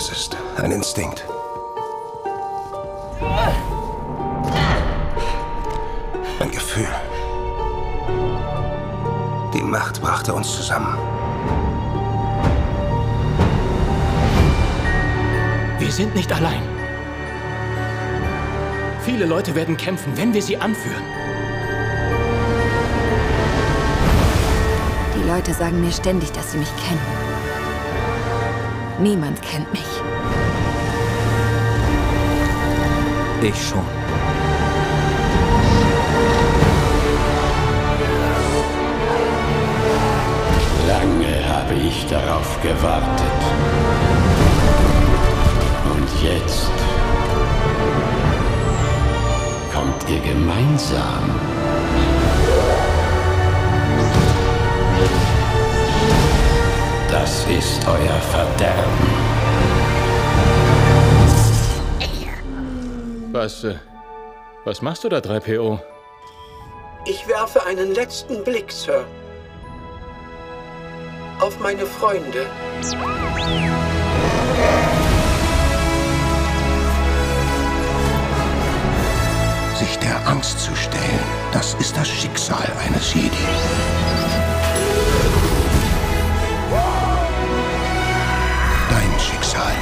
Es ist ein Instinkt. Ein Gefühl. Die Macht brachte uns zusammen. Wir sind nicht allein. Viele Leute werden kämpfen, wenn wir sie anführen. Die Leute sagen mir ständig, dass sie mich kennen. Niemand kennt mich. Ich schon. Lange habe ich darauf gewartet. Und jetzt kommt ihr gemeinsam. Das ist euer Verderben. Was machst du da, 3PO? Ich werfe einen letzten Blick, Sir. Auf meine Freunde. Sich der Angst zu stellen, das ist das Schicksal eines Jedi. Dein Schicksal.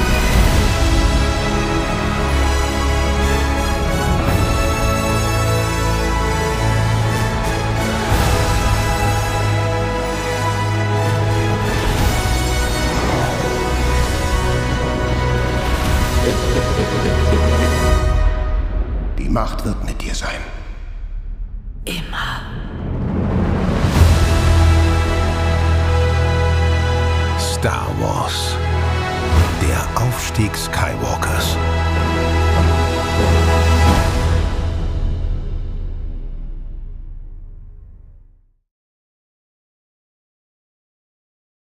Die Macht wird mit dir sein. Immer. Star Wars. Der Aufstieg Skywalkers.